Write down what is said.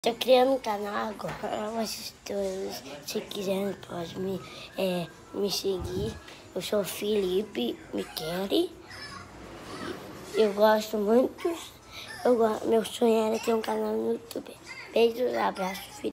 Tô criando um canal agora, vocês todos, se quiserem pode me seguir. Eu sou Felipe Michele, eu gosto muito, meu sonho era ter um canal no YouTube. Beijos, abraços, Felipe.